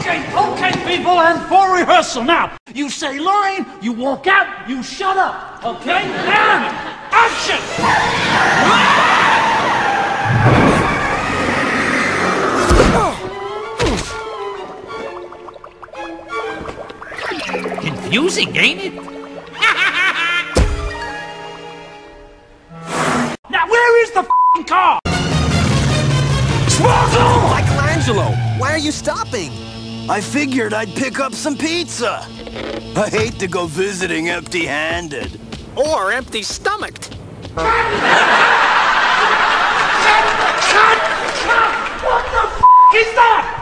Okay, people, and for rehearsal now. You say line, you walk out, you shut up, okay? And action! Confusing, ain't it? Now, where is the f***ing car? Sparkle! Michelangelo, why are you stopping? I figured I'd pick up some pizza. I hate to go visiting empty-handed. Or empty-stomached. Cut! What the f*** is that?